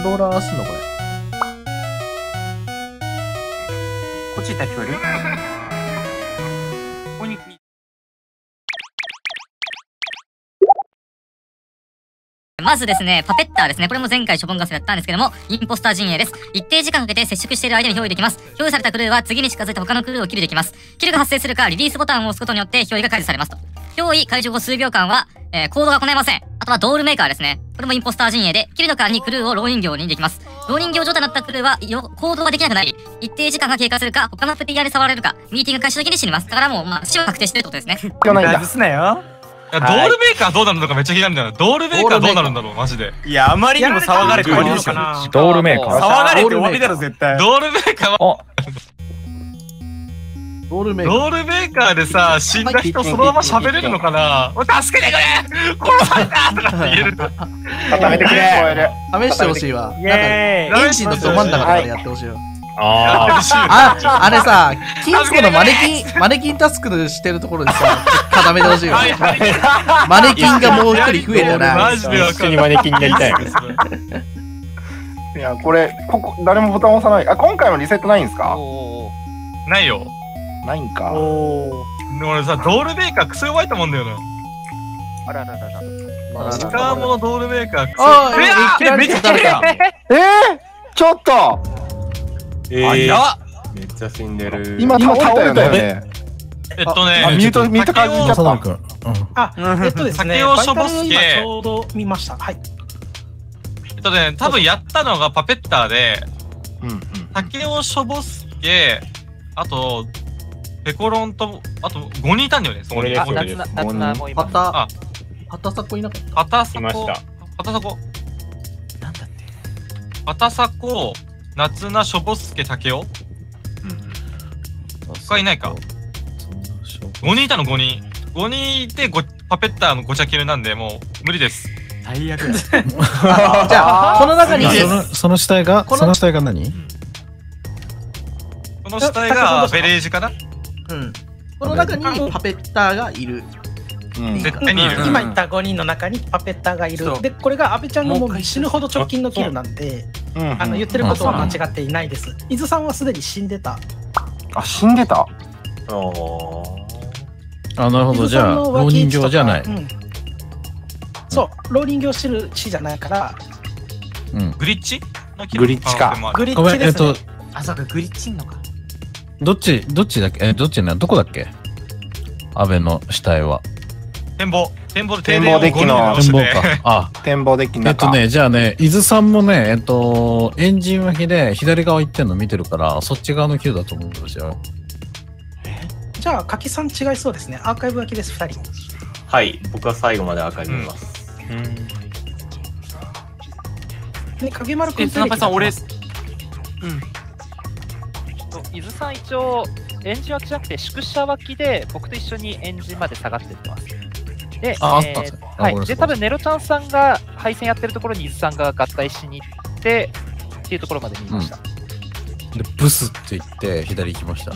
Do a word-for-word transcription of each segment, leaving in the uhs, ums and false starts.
ローラーすんのこれ。 こっち行ったら聞こえる？ここに。 まずですね、パペッターですね。これも前回処分合戦やったんですけども、インポスター陣営です。一定時間かけて接触している間に憑依できます。憑依されたクルーは次に近づいた他のクルーをキルできます。キルが発生するか、リリースボタンを押すことによって憑依が解除されますと。憑依解除後数秒間は、えー、コードが行えません。あとはドールメーカーですね。これもインポスター陣営で、キルの代わりにクルーを蝋人形にできます。蝋人形状態になったクルーは、行動ができなくなり、一定時間が経過するか、他のプレイヤーに触られるか、ミーティング開始の時に死にます。だからもう、まあ、死は確定してるってことですね。 今日ないんだ。すなよ。 いや、ドールメーカーどうなるのかめっちゃ気になるんだよな。ドールメーカーどうなるんだろう、マジで。 いや、あまりにも騒がれて終わりでしょ。 ドールメーカー。 騒がれて終わりだろ、絶対。 ドールメーカーは。 ドールメーカー。 ドールメーカーでさ、死んだ人そのまま喋れるのかな。助けてくれ殺されたとかって言える。 固めてくれ。 試してほしいわ。なんか、エンジンのど真ん中からやってほしいわ。 ああ、あれさ、金庫のマネキン、マネキンタスクしてるところでさ、固めてほしいわ。マネキンがもう一人増えたな。 マジで一緒にマネキンになりたい。 いや、これ、ここ、誰もボタン押さない。あ、今回のリセットないんですか？ ないよ。 ないんか。 俺さ、ドールメーカークソ弱いと思うんだよな。 あらららら。 シカーモのドールメーカークソ。 ああ、え、めっちゃ誰か。 えー、ちょっとえー、めっちゃ死んでる。 今倒れたよね。 えっとね、 ミュート、ミュート感じちゃった。 あ、えっとですね、 竹尾しょぼすけちょうど見ました。はい。 えっとね、多分やったのがパペッターで、竹尾しょぼすけ、あと、ペコロンと、あとごにんいたんだよね、そこに。 夏菜もいます。 パタ、パタサコいなかった。 パタサコ、 いました。 パタサコ。 なんだって。 パタサコ、夏菜、しょぼすけ、竹雄。他いないか。ごにんいたの、ごにん。ごにんいて、パペッターのごちゃキルなんで、もう無理です。 最悪だ。 じゃあ、この中に、 その死体が、その死体が何？ この死体がベレージかな？ うん。この中にパペッターがいる。 絶対にいる。 今言ったごにんの中にパペッターがいる。で、これが阿部ちゃんのもう死ぬほど直近のキルなんで、あの言ってることは間違っていないです。伊豆さんはすでに死んでた。 あ、死んでた。 あ、なるほど。じゃあ、蝋人形じゃない。 そう、蝋人形してる死じゃないから。 グリッチ？ グリッチか。 グリッチですね。 あ、そうか、グリッチんのか。 どっち、どっちだっけ？え、どっちな、どこだっけ？安倍の死体は。 展望。展望で展望デッキの。 展望か。あ、 展望デッキの。 えっとね、じゃあね、伊豆さんもね、えっと、エンジン脇で左側行ってんの見てるから、そっち側のキルだと思うんですよ。 じゃあ、柿さん違いそうですね。アーカイブ脇です、ふたり。 はい、僕は最後までアーカイブ見ます。 で、影丸くん。 え、田中さん、俺。うん。 伊豆さん一応エンジン脇じゃなくて宿舎脇で僕と一緒にエンジンまで下がってってます。で、 あ、 えー、 あったんですね。 はい。で、多分ネロちゃんさんが配線やってるところに伊豆さんが合体しに行ってっていうところまで見ました。 うん、で、ブスって言って左行きました。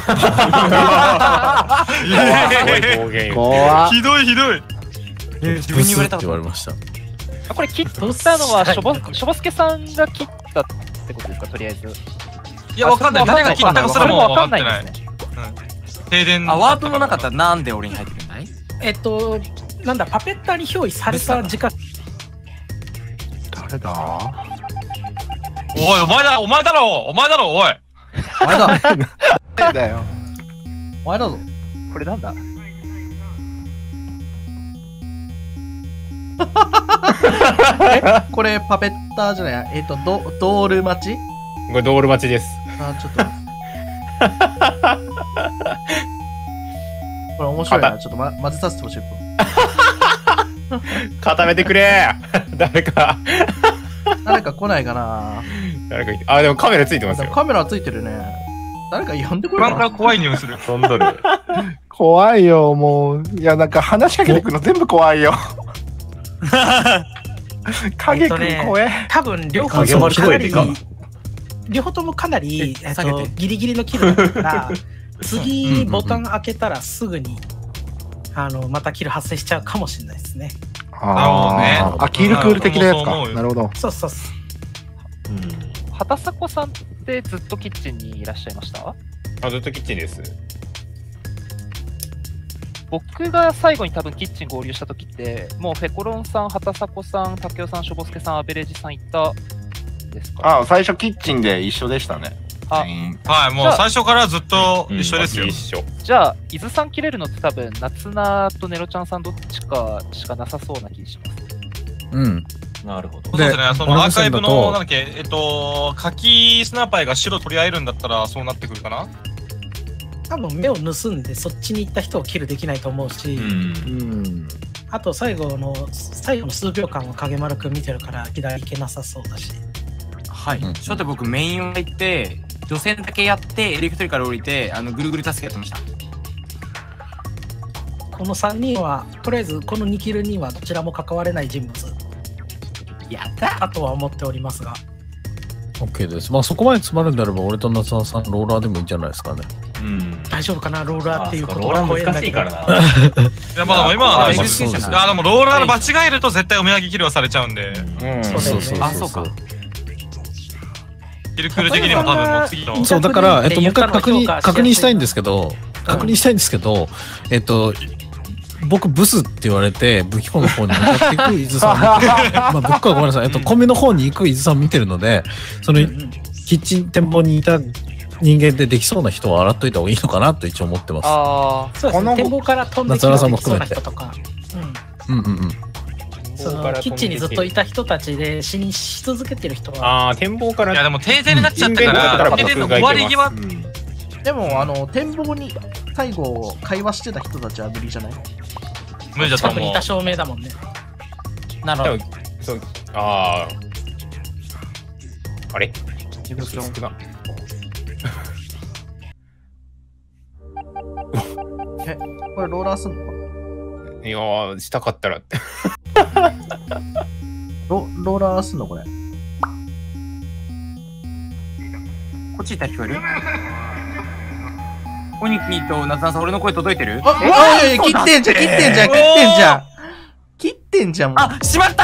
怖っ。 ひどいひどい。 自分に言われたって言われました。 これ切ったのはしょぼしょぼすけさんが切ったってことですか、とりあえず。 いや、わかんない。誰が切ったかそれもわかってない。停電。 あ、ワープもなかったらなんで俺に入ってくるんだい？ えっと、なんだ、パペッターに憑依された時間。 誰だ？ おい、お前だ、お前だろ、お前だろ、おい。 お前だ。 誰だよ。 お前だぞ。 これなんだ？ え、これパペッターじゃない？えっと、ド、ドール待ち？ これドール待ちです。 あ、ちょっと。これ面白いな。ちょっとま、混ぜさせてほしい。 固めてくれ誰か。 誰か来ないかな。 誰かいて。あ、でもカメラついてますよ。 カメラついてるね。誰か呼んでくれるかな。 怖い匂いする。 飛んどる。 怖いよ、もう。いや、なんか話しかけてくるの全部怖いよ。影くん怖え。 多分両方ともかなり、両方ともかなり、えっと、ギリギリのキルだから、次ボタン開けたらすぐに、あの、またキル発生しちゃうかもしれないですね。 ああ、ね。あ、キルクール的なやつか。なるほど。 そうそうそう。 畑迫さんってずっとキッチンにいらっしゃいました？ あ、ずっとキッチンです。 僕が最後に多分キッチン合流した時って、もうフェコロンさん、畑迫さん、竹雄さん、しょぼすけさん、アベレージさんいたですか？ あ、最初キッチンで一緒でしたね。 あ、 はい、もう最初からずっと一緒ですよ。 一緒。 じゃあ、伊豆さん切れるのって多分、夏菜とネロちゃんさんどっちかしかなさそうな気します。 うん。 なるほど。 そうですね、そのアーカイブの、なんだっけ、えっと、柿スナパイが白取り合えるんだったらそうなってくるかな？ 多分目を盗んでそっちに行った人をキルできないと思うし、うん、あと最後の最後の数秒間は影丸くん見てるから左行けなさそうだし。 はい、初手僕メインは行って除染だけやってエレクトリカル降りてあのぐるぐる助けやってました。 このさんにんはとりあえずこのにキルにはどちらも関われない人物やったかとは思っておりますが。 OK です。まあそこまで詰まるんであれば俺と夏菜さんローラーでもいいんじゃないですかね。 うん、大丈夫かな、ローラーっていうことは難しいからな。いや、まあ今はあでもローラー間違えると絶対お土産キルはされちゃうんで。 そうそうそう。 あ、そうか。 キルクル的にも多分もう次の。 そうだからえっともう一回確認確認したいんですけど、確認したいんですけど、えっと僕ブスって言われて武器庫の方に向かっていく伊豆さんを見て、まあ武器庫はごめんなさい、えっとコミの方に行く伊豆さんを見てるので、そのキッチン展望にいた人間でできそうな人は洗っといた方がいいのかなと一応思ってます。 ああ、そうですね。展望から飛んできたそうな人とか、 うんうんうんうん。 そのキッチンにずっといた人たちで死にし続けてる人は。 ああ、展望から。 いやでも停電になっちゃったから、停電の終わり際。 でもあの展望に最後会話してた人たちは無理じゃない？ 無理だと思う。 近くにいた照明だもんね。 なるほど。 そう、ああ。あれ？少な。 え、これローラーすんの？ いやー、したかったらって。 ロローラーすんのこれ？ こっち行ったら聞こえる？おにきと夏菜さん、俺の声届いてる？ あ、あ、いやいや、切ってんじゃん、切ってんじゃん、切ってんじゃん。切ってんじゃん、もう。 あ、しまった！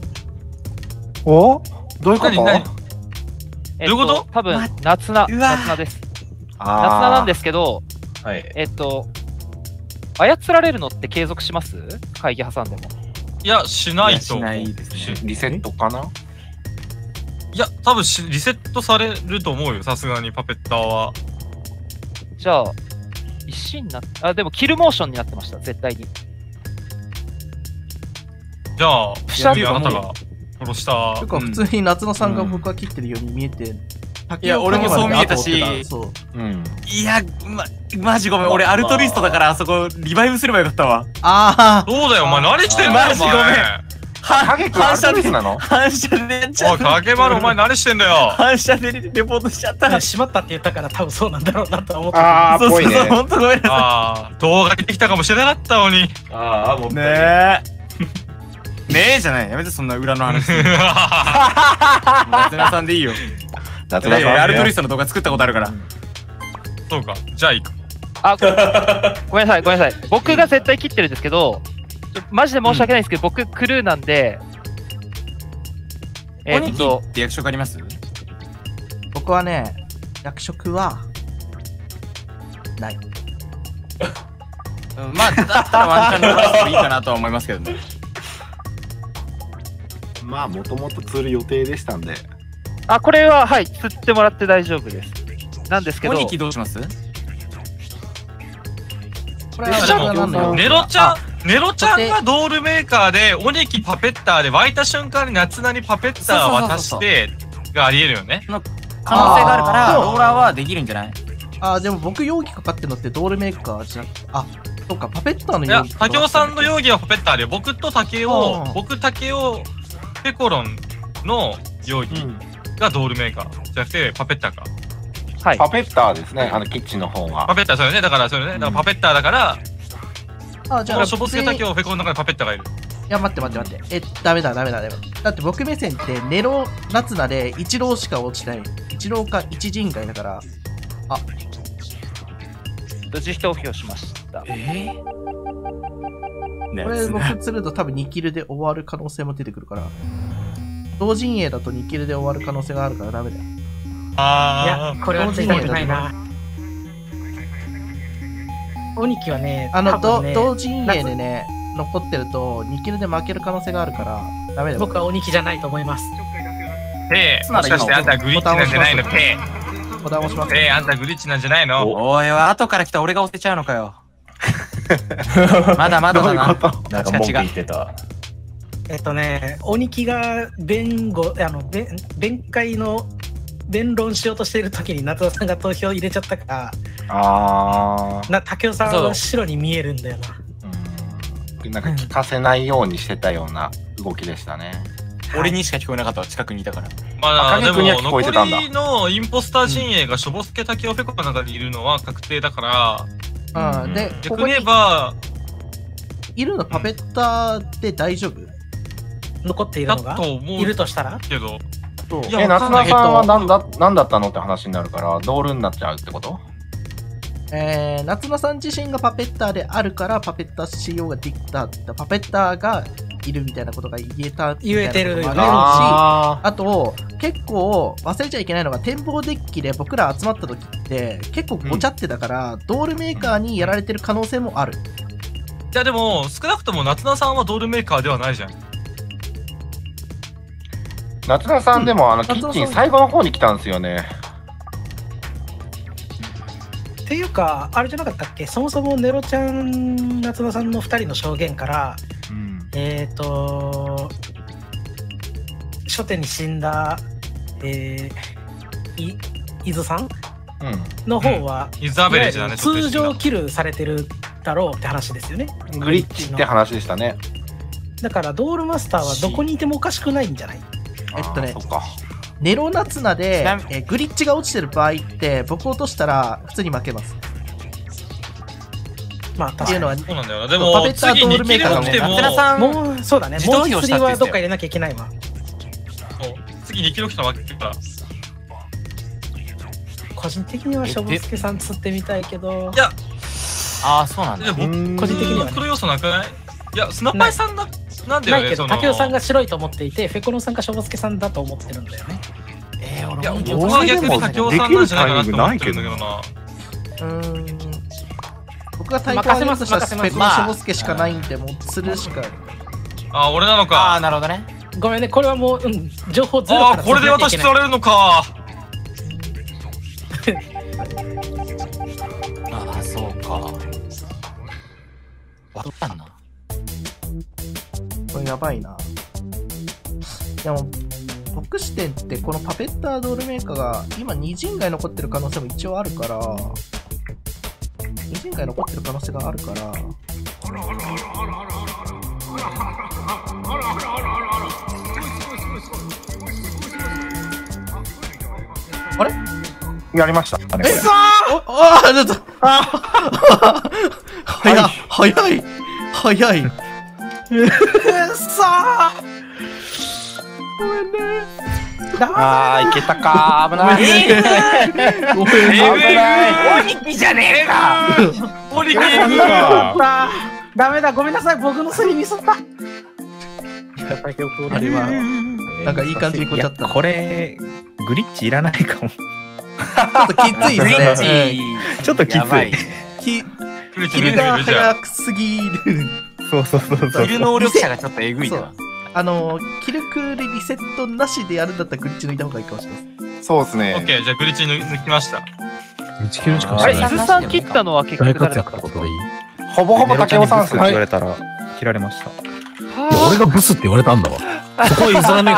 お？どういうこと？ どういうこと多分、夏菜、夏菜です。夏菜なんですけど、 はい、 えっと、操られるのって継続します？会議挟んでも。 いや、しないと思う。 リセットかな？ いや、多分しリセットされると思うよ、さすがにパペッターは。 じゃあ、石になって、あ、でもキルモーションになってました、絶対に。 じゃあ、 プシャッあなたが殺した。 とか普通に夏野さんが僕は切ってるように見えて、 いや、俺もそう見えたし、 そう。 いや、ま、マジごめん、俺アルトリストだからあそこリバイブすればよかったわ。 ああ。 そうだよ、お前何してんの？ マジごめん。 影くんアルトリストなの？ 反射でやっちゃった。おい、影丸お前何してんだよ。 反射でレポートしちゃった。 しまったって言ったから多分そうなんだろうなと思って。 ああ、ぽいね。 そうそう、ほんとごめんなさい。 ああ、動画にできたかもしれなかったのに。 ああ、もうねえ。ねえじゃない。やめてそんな裏の話。夏菜さんでいいよ。 夏菜さん。 アルトリストの動画作ったことあるから。 そうか、じゃあいいか。 あ、ごめんなさい、ごめんなさい。僕が絶対切ってるんですけど、マジで申し訳ないんですけど、僕クルーなんで、 えっと、って役職あります？ 僕はね、役職はない。 まあ、だったらワンチャン伸ばしてもいいかなとは思いますけどね。 まあ、もともと釣る予定でしたんで。 あ、これは、はい、釣ってもらって大丈夫です。なんですけど。 おにきどうします？ これはネロちゃん、ネロちゃんがドールメーカーで、オニキパペッターで湧いた瞬間に夏菜にパペッター渡してがありえるよね。 可能性があるから、ローラーはできるんじゃない？ ああ、でも僕容疑かかってるのってドールメーカーじゃなくて、あ、そっか、パペッターのいや容疑。、 竹雄さんの容疑はパペッターで、僕と竹雄、僕竹雄、ペコロンの容疑がドールメーカーじゃなくてパペッターか。 はい。 パペッターですね、あのキッチンの方が。 パペッター、そうよね。だから、そうよね。だからパペッターだから、 あ、じゃあ、 しょぼすけ竹雄、ペコロンの中にパペッターがいる。 いや、待って待って待って。え、ダメだ、ダメだ、ダメだ。だって僕目線って、ネロ、夏菜で一郎しか落ちない。一郎か一人外だから、あ。 自主投票しました。 えこれ僕釣ると多分にキルで終わる可能性も出てくるから。 同陣営だとにキルで終わる可能性があるからダメだよ。 あいや、これはついたくないな。鬼木はね、 あの、 多分ね同陣営でね、残ってるとにキルで負ける可能性があるからダメだよ。 僕は鬼木じゃないと思います。 ペイ、もしかしてあんたグリッチなんじゃないの？ペイ。 ボタン押します。 ペイ、あんたグリッチなんじゃないの？ おいは後から来た俺が押せちゃうのかよ。まだまだだな。 なんか文句言ってた。 えっとね、鬼木が弁護、あの、弁弁解の弁論しようとしている時に夏田さんが投票入れちゃったから、 あな竹雄さんは白に見えるんだよな。 ー、なんか聞かせないようにしてたような動きでしたね。 俺にしか聞こえなかったわ、近くにいたから。 まあでも影君には聞こえてたんだ残りのインポスター陣営がしょぼすけ竹雄ペコの中にいるのは確定だからうん、で、こ逆に言えこにばいるのパペッターで大丈夫？ 残っているだのがと思ういるとしたらけど、 そういやえ、夏わかんない菜さんは何だ何だったのって話になるからドールになっちゃうってこと？ えー、夏菜さん自身がパペッターであるからパペッター仕様ができたってパペッターがいるみたいなことが言えたみたいな言えてるよねこともあるし、 ああと結構忘れちゃいけないのが展望デッキで僕ら集まった時って結構ごちゃってたから、うん、ドールメーカーにやられてる可能性もある。 いやでも少なくとも夏菜さんはドールメーカーではないじゃん。 夏菜さんでも、あのキ夏菜さんッチン最後の方に来たんですよね。 っていうか、あれじゃなかったっけ、そもそもネロちゃん、夏野さんのふたりの証言から、 うん、 えっ、ー、と、初手に死んだ、えー、い伊豆さん、 うん、 の方は、 イズアベレージだね。 通常キルされてるだろうって話ですよね。 グリッチって話でしたね。 だからドールマスターはどこにいてもおかしくないんじゃない？ えっとねそっか。 ネロナツナで、えーグリッチが落ちてる場合って僕落としたら普通に負けます。 まあっていうのはそうなんだよな。でもパペッター次にキル起きても夏菜さんもうそうだね。もう自動票一人はどっか入れなきゃいけないわ。 そう次にキル起きたわけだから。 個人的にはしょぼすけさん釣ってみたいけど。 いや、 ああ、そうなんだ。 でも僕個人的にはね黒要素なくない？いや、スナッパーさんだなんだよね。 ないけど、 その竹雄さんが白いと思っていて、フェコロンさんがしょぼすけさんだと思ってるんだよね。 えー、 いや、 俺僕は逆に竹雄さんなんじゃないかなって思ってるんだけどな。 うーん僕が対抗上げるとしたらスペコのしょぼすけしかないんで、もう釣るしか。 あ、俺なのあか。 あ、なるほどね。 ごめんね、これはもう、うん、情報ゼロああ、 からこれで私釣られるのか。 ああ、そうか。わかったんな。 これやばいな。でも、僕視点ってこのパペッタードールメーカーが今に陣外残ってる可能性も一応あるから、に陣外残ってる可能性があるから、あれやりました。あれえああちょっとあ早い早い早いさあごめんね。 あー、いけたかー。危ない。 ごめんね。 危ない。 鬼木じゃねえか。 鬼木あダメだ、ごめんなさい、僕のせいミスった。 あれはなんかいい感じにこっちゃった。 これグリッチいらないかも。 ちょっときついですね。 ちょっときつい。 きキルキルが早くすぎる。 そうそうそうそう。 キル能力者がちょっとえぐいな。 あのキルクールリセットなしでやるんだったらグリッチ抜いた方がいいかもしれないです。 そうですね。 オッケー、じゃあグリッチ抜きました。 いちキルしかあれ、伊してない。 豆さん切ったのは結大局誰活だった躍ってことでいい？ ほぼほぼ竹雄さんっすね。 言われたら切られました。 俺がブスって言われたんだわ。そこは譲らね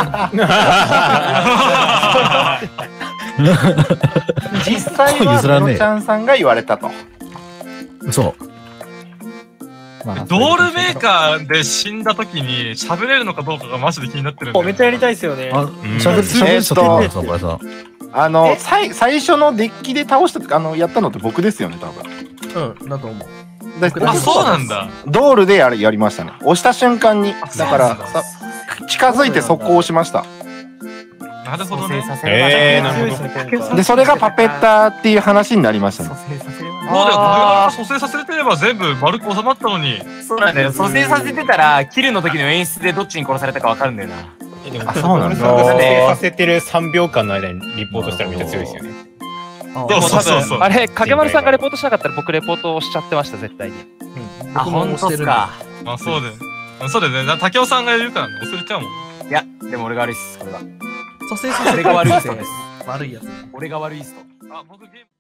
えか。 実際はネロちゃんさんが言われたと。 そう。 ドールメーカーで死んだ時に喋れるのかどうかがマジで気になってるんだよ。 めっちゃやりたいですよね。 あ、喋る、喋る人って言うんだよ、これさ。 あの、最最初のデッキで倒した、あの、やったのって僕ですよね、多分。 うん、だと思う。 だあ、そうなんだ。 ドールでやるやりましたね。押した瞬間に、だからさ近づいて速攻押しました。 なるほどね。 えー、なるほど。 で、それがパペッターっていう話になりましたね。 もうでも、バ蘇生させてれば全部丸く収まったのに。 そうなんだよ。蘇生させてたら、キルの時の演出でどっちに殺されたかわかるんだよな。 あ、そうなんだ。 撮影させてるさんびょうかんの間にリポートしたらめっちゃ強いですよね。 そうそうそうそう。 あれ、影丸さんがレポートしなかったら僕レポートをしちゃってました、絶対に。 あ、ほんとっすか。 あ、そうだよ。そうだよね。竹雄さんがいるからね、忘れちゃうもん。 いや、でも俺が悪いっす、これは。 蘇生させ俺が悪いっす。 悪いやつ。 俺が悪いっすと。 あ、僕ゲーム